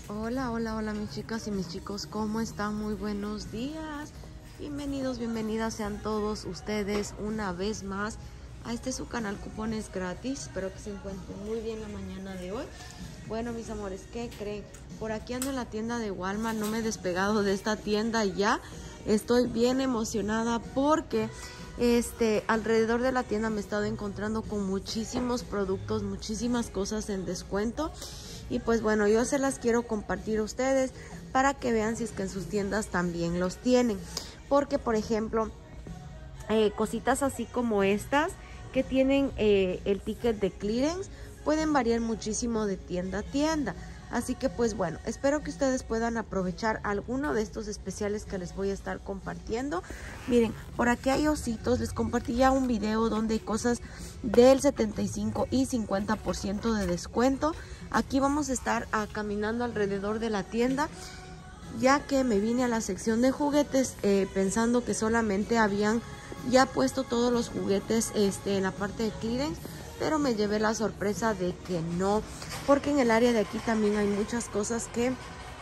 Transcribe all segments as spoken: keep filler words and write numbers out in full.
Hola, hola, hola mis chicas y mis chicos, ¿cómo están? Muy buenos días. Bienvenidos, bienvenidas sean todos ustedes una vez más a este su canal Cupones Gratis. Espero que se encuentren muy bien la mañana de hoy. Bueno, mis amores, ¿qué creen? Por aquí ando en la tienda de Walmart, no me he despegado de esta tienda ya. Estoy bien emocionada porque este alrededor de la tienda me he estado encontrando con muchísimos productos, muchísimas cosas en descuento. Y pues bueno, yo se las quiero compartir a ustedes para que vean si es que en sus tiendas también los tienen. Porque, por ejemplo, eh, cositas así como estas que tienen eh, el ticket de clearance pueden variar muchísimo de tienda a tienda. Así que pues bueno, espero que ustedes puedan aprovechar alguno de estos especiales que les voy a estar compartiendo. Miren, por aquí hay ositos, les compartí ya un video donde hay cosas del setenta y cinco y cincuenta por ciento de descuento. Aquí vamos a estar ah, caminando alrededor de la tienda, ya que me vine a la sección de juguetes eh, pensando que solamente habían ya puesto todos los juguetes este, en la parte de clearance, pero me llevé la sorpresa de que no, porque en el área de aquí también hay muchas cosas que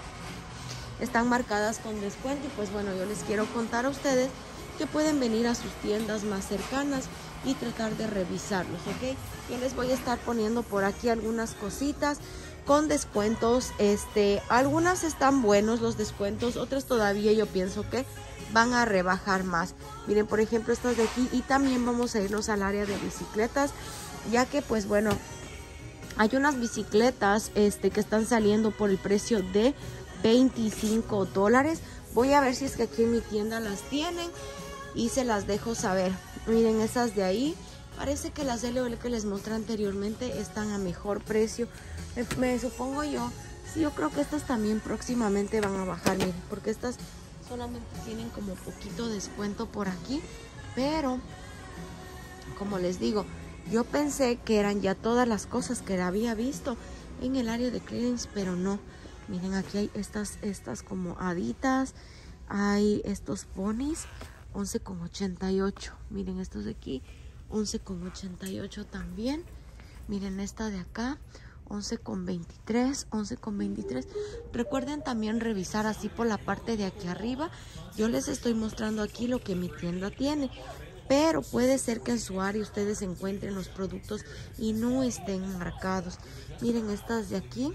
están marcadas con descuento. Y pues bueno, yo les quiero contar a ustedes que pueden venir a sus tiendas más cercanas y tratar de revisarlos, ¿ok? Yo les voy a estar poniendo por aquí algunas cositas con descuentos. Este, algunas están buenos los descuentos, otras todavía yo pienso que van a rebajar más. Miren, por ejemplo, estas de aquí. Y también vamos a irnos al área de bicicletas, ya que pues bueno, hay unas bicicletas este, que están saliendo por el precio de veinticinco dólares. Voy a ver si es que aquí en mi tienda las tienen y se las dejo saber. Miren, esas de ahí, parece que las L O L que les mostré anteriormente están a mejor precio. Me, me supongo yo, sí, yo creo que estas también próximamente van a bajar, miren, porque estas solamente tienen como poquito descuento por aquí. Pero, como les digo, yo pensé que eran ya todas las cosas que había visto en el área de clearance, pero no. Miren, aquí hay estas, estas como haditas, hay estos ponis, once con ochenta y ocho. Miren estos de aquí, once con ochenta y ocho también. Miren esta de acá, once con veintitrés, once con veintitrés. Recuerden también revisar así por la parte de aquí arriba. Yo les estoy mostrando aquí lo que mi tienda tiene, pero puede ser que en su área ustedes encuentren los productos y no estén marcados. Miren estas de aquí.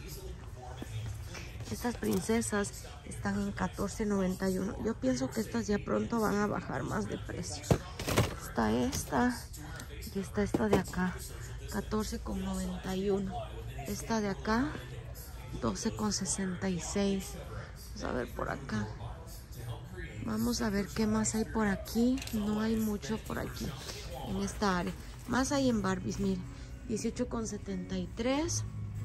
Estas princesas están en catorce noventa y uno. Yo pienso que estas ya pronto van a bajar más de precio. Está esta y está esta de acá, catorce con noventa y uno. Esta de acá, doce con sesenta y seis. Vamos a ver por acá. Vamos a ver qué más hay por aquí. No hay mucho por aquí en esta área. Más hay en Barbies, miren, dieciocho con setenta y tres.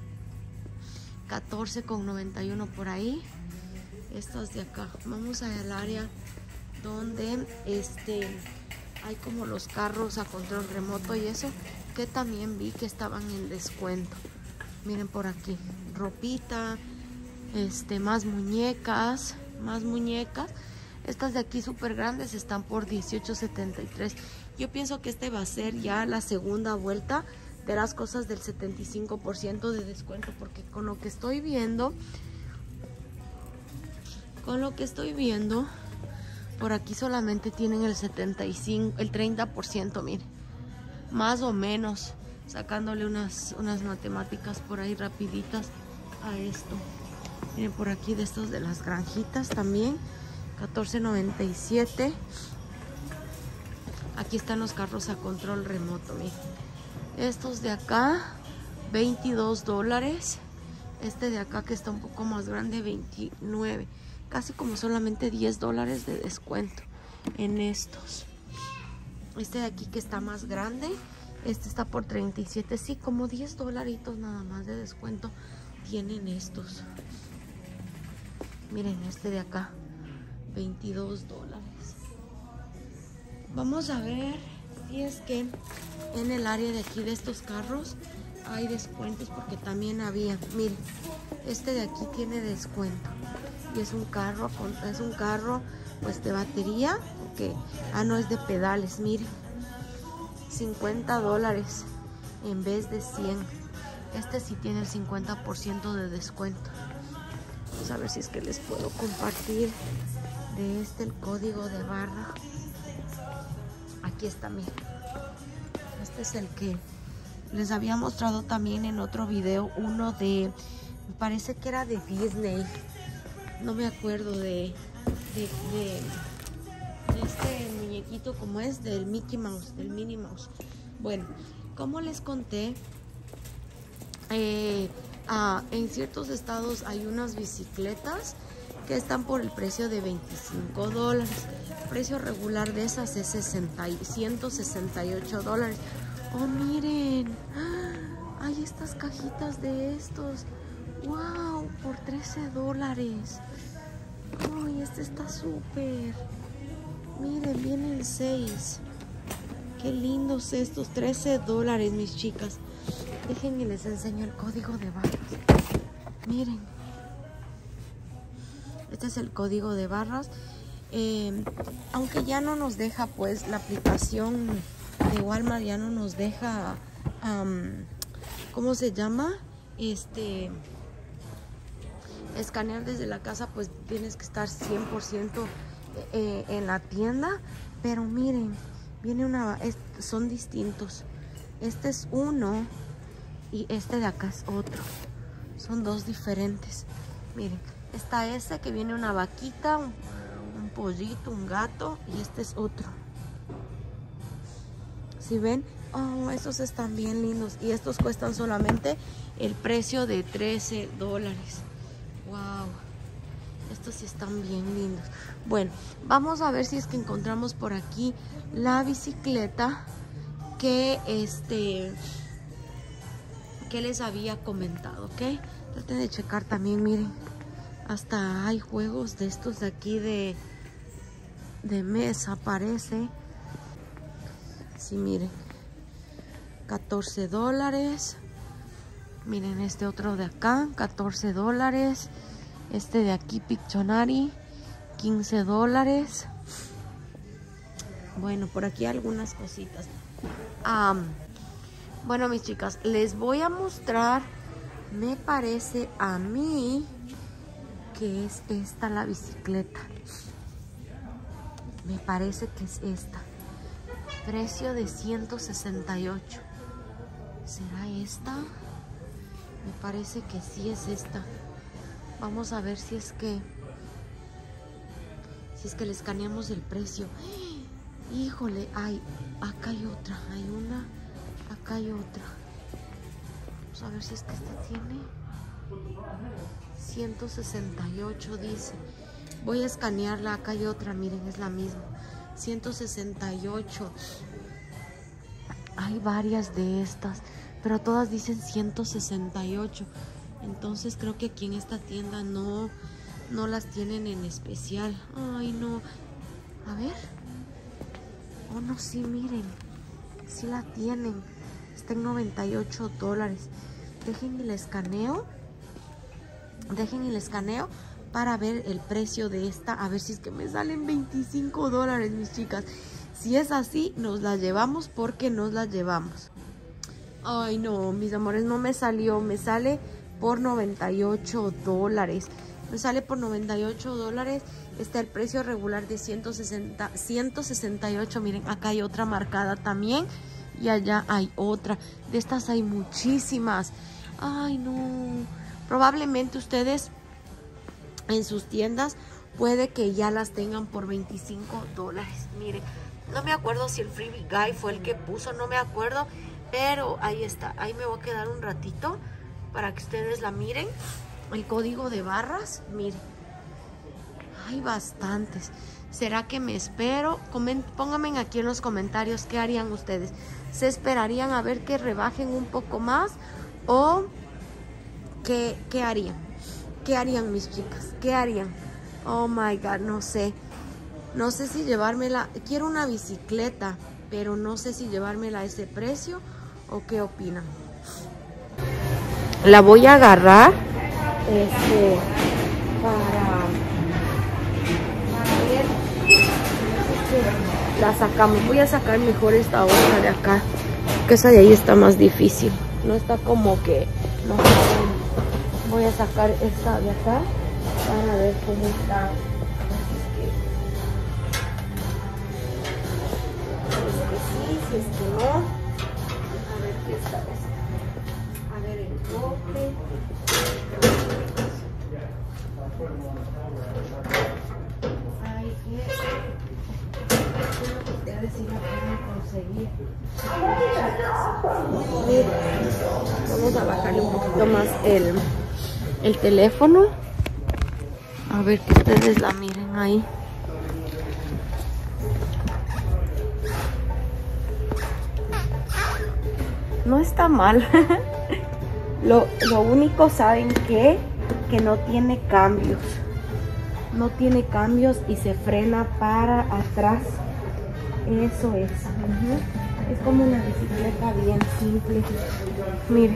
catorce con noventa y uno por ahí. Estas de acá. Vamos al área donde este hay como los carros a control remoto y eso, que también vi que estaban en descuento. Miren por aquí, ropita, este, más muñecas, más muñecas. Estas de aquí súper grandes están por dieciocho setenta y tres. Yo pienso que este va a ser ya la segunda vuelta de las cosas del setenta y cinco por ciento de descuento, porque con lo que estoy viendo, con lo que estoy viendo, por aquí solamente tienen el setenta y cinco, el treinta por ciento, miren, más o menos, sacándole unas, unas matemáticas por ahí rapiditas a esto. Miren por aquí de estos de las granjitas también, catorce noventa y siete. Aquí están los carros a control remoto, miren. Estos de acá, veintidós dólares. Este de acá que está un poco más grande, veintinueve. Casi como solamente diez dólares de descuento en estos. Este de aquí que está más grande, este está por treinta y siete. Sí, como diez dolaritos nada más de descuento tienen estos. Miren este de acá, veintidós dólares. Vamos a ver si es que en el área de aquí de estos carros hay descuentos, porque también había. Miren, este de aquí tiene descuento y es un carro, es un carro pues de batería, que ah no, es de pedales. Miren, cincuenta dólares en vez de cien. Este sí tiene el cincuenta por ciento de descuento. Vamos a ver si es que les puedo compartir de este el código de barra. Aquí está, miren. Este es el que les había mostrado también en otro video. Uno de, me parece que era de Disney. No me acuerdo de, de, de, de este muñequito como es del Mickey Mouse, del Minnie Mouse. Bueno, como les conté, eh, ah, en ciertos estados hay unas bicicletas que están por el precio de veinticinco dólares. El precio regular de esas es sesenta, ciento sesenta y ocho dólares. Oh, miren. Hay estas cajitas de estos. Wow, por trece dólares. Ay, este está súper. Miren, vienen seis. Qué lindos estos. trece dólares, mis chicas. Déjenme les enseño el código de barras. Miren. Este es el código de barras. Eh, aunque ya no nos deja, pues, la aplicación de Walmart ya no nos deja, um, ¿cómo se llama? Este, escanear desde la casa, pues tienes que estar cien por ciento eh, en la tienda. Pero miren, viene una, es, son distintos. Este es uno y este de acá es otro. Son dos diferentes. Miren. Está este que viene una vaquita, un, un pollito, un gato, y este es otro. ¿Sí ven? Oh, estos están bien lindos. Y estos cuestan solamente el precio de trece dólares. Wow. Estos sí están bien lindos. Bueno, vamos a ver si es que encontramos por aquí la bicicleta que este que les había comentado, ¿ok? Traten de checar también, miren. Hasta hay juegos de estos de aquí de, de mesa, parece. Sí, miren. catorce dólares. Miren este otro de acá, catorce dólares. Este de aquí, Pictionary, quince dólares. Bueno, por aquí algunas cositas. Um, bueno, mis chicas, les voy a mostrar, me parece a mí que es esta la bicicleta. Me parece que es esta. Precio de ciento sesenta y ocho. ¿Será esta? Me parece que sí es esta. Vamos a ver si es que si es que le escaneamos el precio. Híjole, hay, acá hay otra, hay una, acá hay otra. Vamos a ver si es que esta tiene ciento sesenta y ocho, dice. Voy a escanearla, acá hay otra, miren, es la misma. ciento sesenta y ocho. Hay varias de estas, pero todas dicen ciento sesenta y ocho. Entonces creo que aquí en esta tienda no, no las tienen en especial. Ay, no. A ver. Oh, no, sí, miren. Sí la tienen. Está en noventa y ocho dólares. Dejen el escaneo. Dejen el escaneo para ver el precio de esta. A ver si es que me salen veinticinco dólares, mis chicas. Si es así, nos la llevamos porque nos la llevamos. Ay, no, mis amores, no me salió. Me sale por noventa y ocho dólares. Me sale por noventa y ocho dólares. Está el precio regular de ciento sesenta, ciento sesenta y ocho. Miren, acá hay otra marcada también. Y allá hay otra. De estas hay muchísimas. Ay, no. Probablemente ustedes en sus tiendas puede que ya las tengan por veinticinco dólares. Miren, no me acuerdo si el Freebie Guy fue el que puso, no me acuerdo. Pero ahí está. Ahí me voy a quedar un ratito para que ustedes la miren. El código de barras, miren. Hay bastantes. ¿Será que me espero? Coment pónganme aquí en los comentarios qué harían ustedes. ¿Se esperarían a ver que rebajen un poco más? ¿O qué, qué harían? ¿Qué harían, mis chicas? ¿Qué harían? Oh my God, no sé. No sé si llevármela. Quiero una bicicleta, pero no sé si llevármela a ese precio o qué opinan. La voy a agarrar este, para, para ver si la sacamos. Voy a sacar mejor esta otra de acá, que esa de ahí está más difícil. No está como que... No, voy a sacar esta de acá para ver cómo está. Así que, si es que sí, si es que no. A ver qué está esta. A ver el cofre. Ay, qué. A ver si la puedo conseguir. Vamos a bajarle un poquito más el, el teléfono. A ver que ustedes la miren ahí. No está mal. lo, lo único, ¿saben qué? Que no tiene cambios. No tiene cambios y se frena para atrás. Eso es. Uh-huh. Es como una bicicleta bien simple. Miren.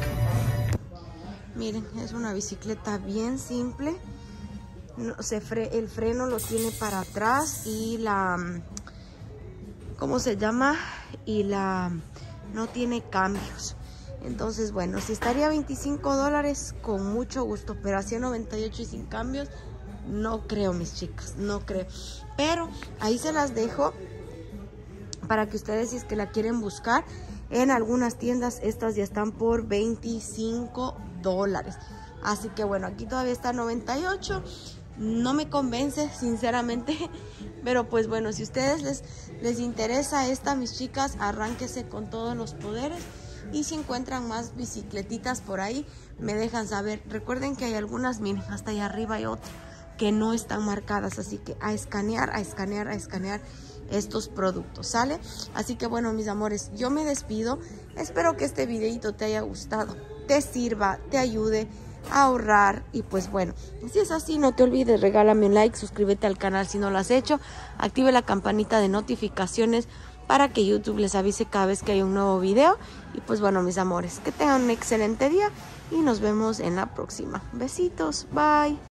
Miren, es una bicicleta bien simple. No, se fre el freno lo tiene para atrás y la... ¿Cómo se llama? Y la... no tiene cambios. Entonces, bueno, si estaría veinticinco dólares, con mucho gusto. Pero hacia noventa y ocho y sin cambios, no creo, mis chicas. No creo. Pero ahí se las dejo para que ustedes, si es que la quieren buscar, en algunas tiendas estas ya están por veinticinco dólares. Así que bueno, aquí todavía está noventa y ocho. No me convence, sinceramente. Pero pues bueno, si a ustedes les, les interesa esta, mis chicas, arránquese con todos los poderes. Y si encuentran más bicicletitas por ahí, me dejan saber. Recuerden que hay algunas, miren, hasta allá arriba hay otra que no están marcadas. Así que a escanear, a escanear, a escanear estos productos, ¿sale? Así que bueno, mis amores, yo me despido. Espero que este videito te haya gustado, te sirva, te ayude a ahorrar. Y pues bueno, si es así, no te olvides, regálame un like, suscríbete al canal si no lo has hecho, active la campanita de notificaciones para que YouTube les avise cada vez que hay un nuevo video. Y pues bueno, mis amores, que tengan un excelente día y nos vemos en la próxima. Besitos, bye.